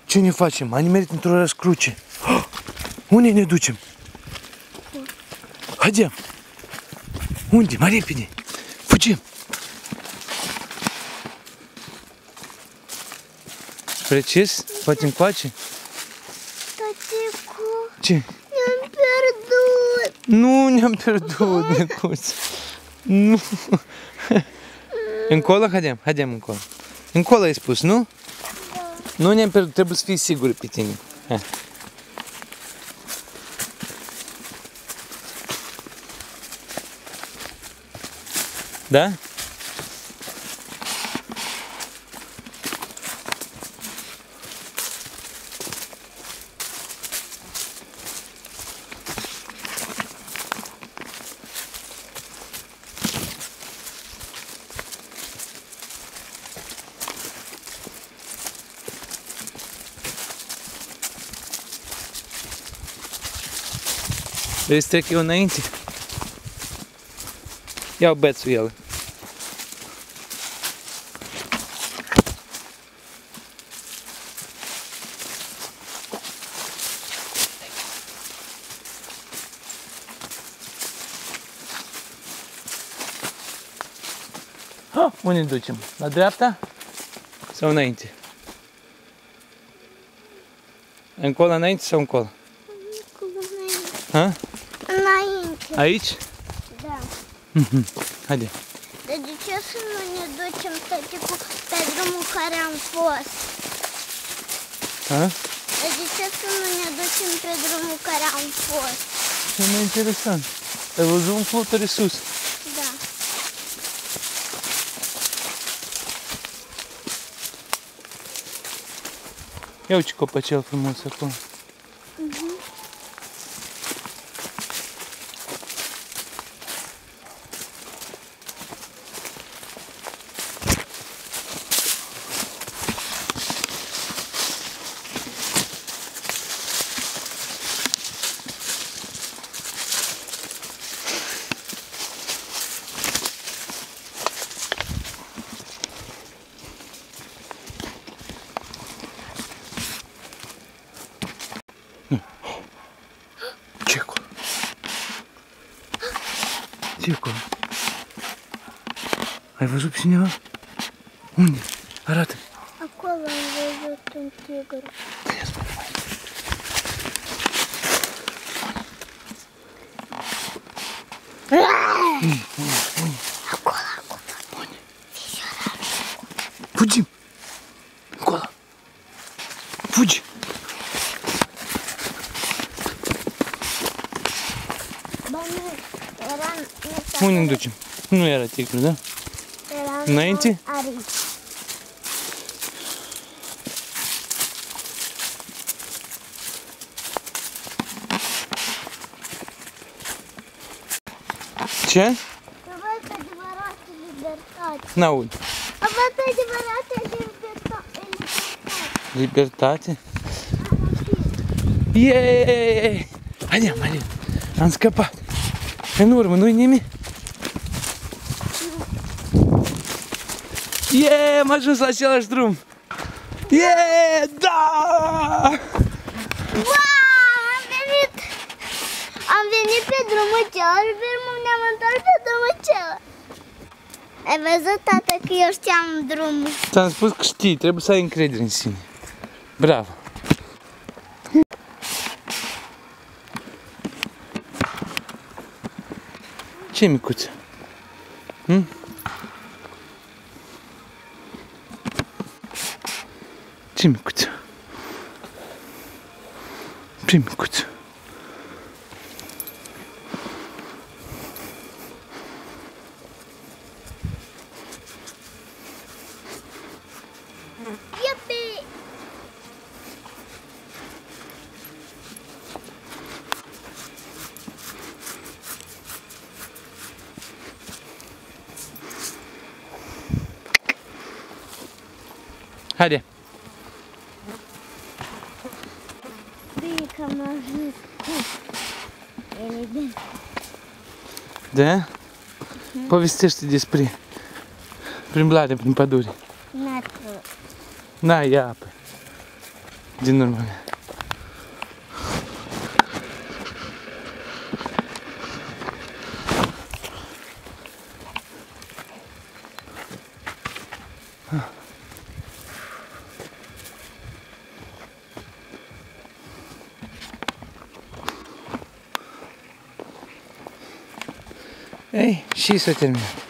Ce ne facem? Am nimerit într-o răscruce. Unde ne ducem? Haidem! Unde? Mai repede! Fugim! Precis? Poate încoace? Tăticu, Ce? ne-am pierdut. Nu ne-am pierdut, Necuț. Nu. Încolo? Haidem încolo. Încolo ai spus, nu? Da. Nu ne-am pierdut, trebuie să fii sigur pe tine. Hai. Da? Vrei să trec eu înainte? Iau bețul el. Unde ne ducem? La dreapta? Sau înainte? Încolo înainte sau încolo? Ha? Înainte. Aici? Da. Haide. Dar de ce să nu ne ducem, tăticu, pe drumul care am fost? Ha? Dar de ce să nu ne ducem pe drumul care am fost? Ce mai interesant. Ai văzut un flutăre sus? Da. Ia uite ce copacel frumos acolo. Ce acolo? Ce acolo? Ai văzut pe cineva? Unde? Arată. Acolo am văzut un tigru. Acolo. Unde? Fugim! Acolo! Fugi! Ba nu, era... Unde ne ducem? Nu era tigru, da? Era Înainte? arici. Ce? Să văd adevărată libertate. N-aud. Să văd adevărată libertate. Libertate? Yeee! Haide, am scăpat. În urmă, nu-i nimic? Yeee, am ajuns la același drum. Yeee, da! Wow, am venit pe drumul celălalt și pe urmă ne-am întors pe drumul celălalt. Ai văzut, tată, că eu știam drumul. Ți-am spus că știi, trebuie să ai încredere în sine. Bravo! Ce micuță? Ce micuță? Ce micuță? Iupi! Haide! Bine că am ajuns. E bine. Da? Povestește despre plimbarea prin pădure. N-ar N-ai apă. Din urmă mea. Ei, și s-a terminat.